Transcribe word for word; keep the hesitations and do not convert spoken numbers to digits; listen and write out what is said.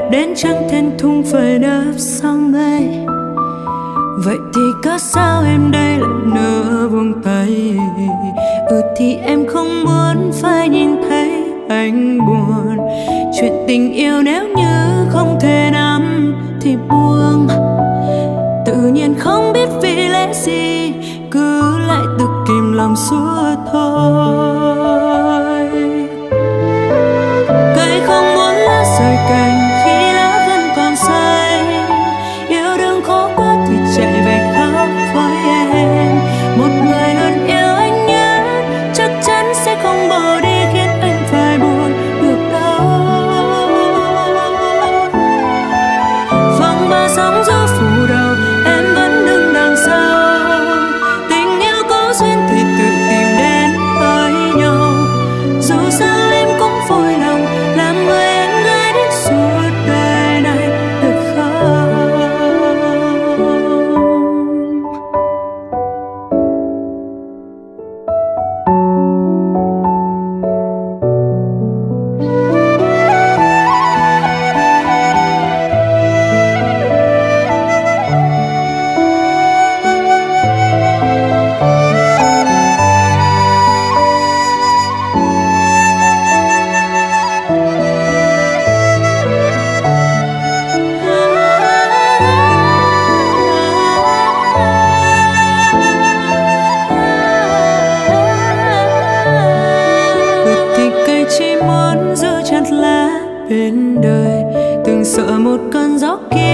đến trăng thêm thung phải đáp sang mây. Vậy thì cớ sao em đây lại nỡ buông tay? Ừ thì em không muốn phải nhìn thấy anh buồn. Chuyện tình yêu nếu như không thể nắm thì buông. Tự nhiên không biết vì lẽ gì cứ lại tự kìm lòng suốt thôi. Cây không muốn lá rời cành khi lá vẫn còn xanh. Yêu đương khó quá thì chạy về khóc với em. Một người luôn yêu anh nhé chắc chắn sẽ không bỏ đi khiến anh phải buồn được đâu. Vòng ba sóng gió phủ đầu em vẫn đứng đằng sau. Tình yêu có duyên thì tự tìm đến với nhau. Dù sao em cũng vui lòng làm người em gái đến suốt đời này được không? Chỉ muốn giữ chặt lá bên đời, từng sợ một cơn gió kia